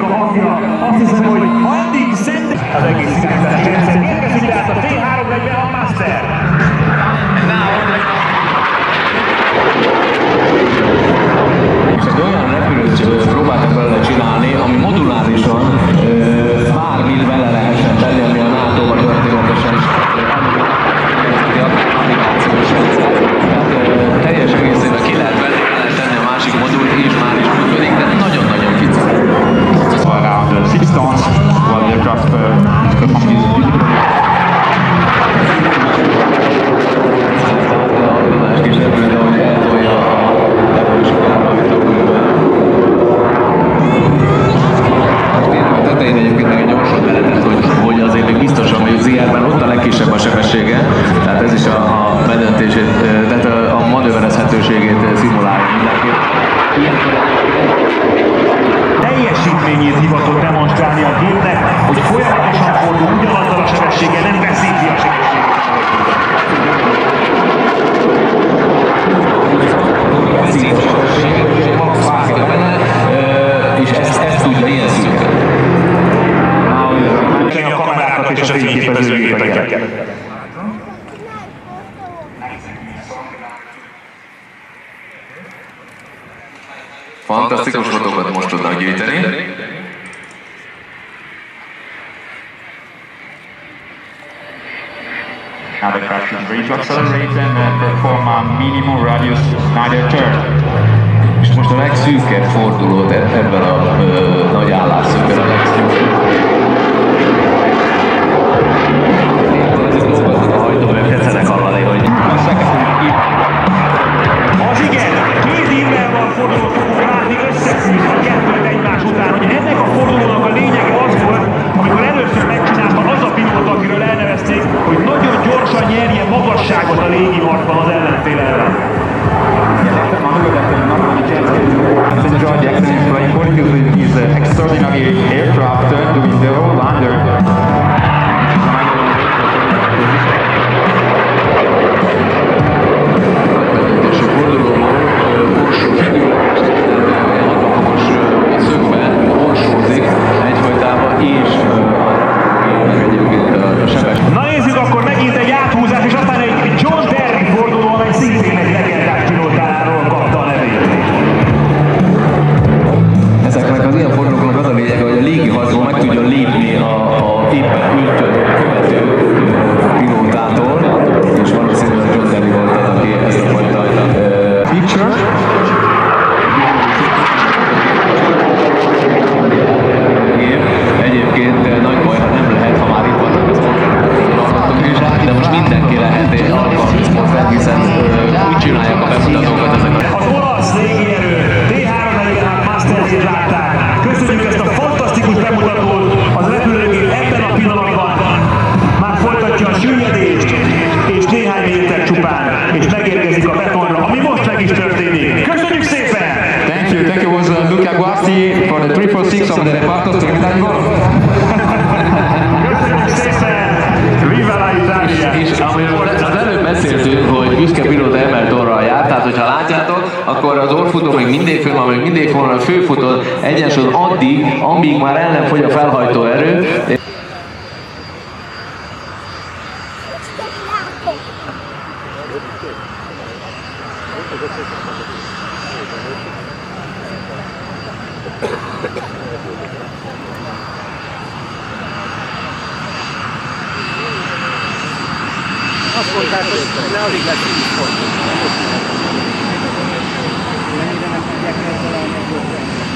a hangja. Azt hiszem, hogy addig szent az egész irányzási rendszer. Érkezik tehát a T346 Master. És egy olyan repülőt próbáltak belőle csinálni, ami modulárisan bármit bele lehessen tenni, ami a NATO-ban történetesen applikációs rendszer. Tehát teljes egészében ki lehet tenni a másik modult, és már is működik, de nagyon-nagyon kicsi. Around 6 tons, while the aircraft hogy azért még biztosan, hogy az IR-ben ott a legkisebb a sebessége, tehát ez is a bedöntését, tehát a manőverezhetőségét szimulálja mindenképp. Teljesítményét hivatott demonstrálni a gépnek, hogy folyamatosan fordul ugyanazzal a sebességgel, nem veszíti a sebességet. És ezt tudja ilyen szinten. A kamerákat és a fényképezőgépeket. Fantasztikus fotókat most tudnak gyűjteni. now the crash is ready to accelerate and perform a minimum radius Snyder turn. És most a legszűkebb fordulót ebben a nagy állásszögben a legszűkebb. Tetszenek hallani, hogy... Az igen, két évvel van fordulót fogunk látni összefűzni a kettőt egymás után, hogy ennek a fordulónak a lényege az volt, amikor először megcsinálta az a pilóta, akiről elnevezték, hogy nagyon gyorsan nyerje magasságot a légiharcban az ellenfél ellen. Enjoy the excellent flying because it is an extraordinary aircraft doing the whole under. Na nézzük akkor megint egy áthúzás, és aztán egy John Terry forduló, amely szintén egy legendás pilótáról kapta a nevét. Ezeknek az ilyen fordulóknak az a lényege, hogy a légiharcban meg tudjon lépni a éppen ült követő pilótától, és valószínűleg John Terry volt az, aki ezt a fajta feature. Egyébként nagy baj, ha nem lehet, ha már itt vannak a szponsorok, de most mindenki lehet alkalmi szponzor, hiszen úgy csinálják a bemutatókat ezeket. Az olasz légierő T346 Masterjét látták. Köszönjük ezt a fantasztikus bemutatót. Az repülőgép ebben a pillanatban már folytatja a süllyedést, és néhány méter csupán, és megérkezik a betonra, ami most meg is történik. Köszönjük szépen! Thank you, was Luca Guasti for the 346 of the Reparto Segretario. Köszönjük szépen! Viva la Italia! És amiről az előbb beszéltünk, hogy büszke pilóta emelt orral jár, tehát hogyha látjátok, akkor az orrfutó még mindig fönn van, még mindig van a főfutó egyensúly addig, amíg már el nem fogy a felhajtó erő. Azt mondták, hogy ne alig lesz 10 pont. Mennyire nem tudják eltalálni a